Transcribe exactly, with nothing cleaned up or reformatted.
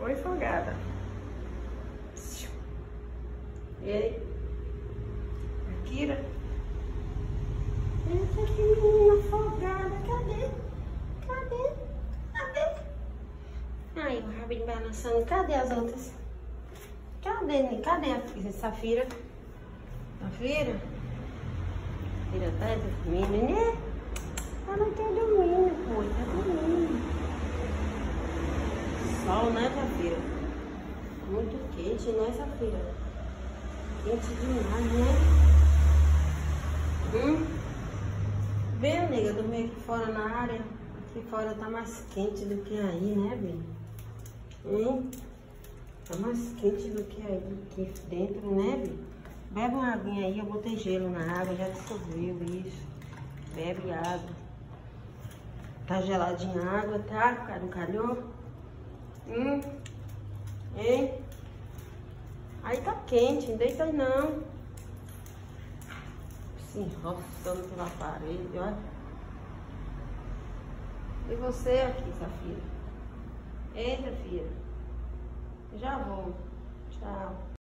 Oi, folgada. E aí? Kira? Essa aqui, menina folgada. Cadê? Cadê? Cadê? Aí, o rabinho balançando. Cadê as outras? Cadê? Cadê a Safira? Safira? Safira tá dormindo, né? Ela tá dormindo, pô. Tá dormindo. Sol, né, Safira? Muito quente, né, Safira? Quente demais, né? Hum? Vem, nega, dormir aqui fora na área. Aqui fora tá mais quente do que aí, né, bem? Hum? Tá mais quente do que aí, aqui dentro, né, bem? Bebe uma aguinha aí, eu botei gelo na água, já dissolveu isso. Bebe água. Tá geladinha a água, tá? Não calhou? Hum? Hein? Aí tá quente, não deita aí não. Se enroscando pela parede, olha. E você aqui, Safira? Eita, filha. Já vou. Tchau.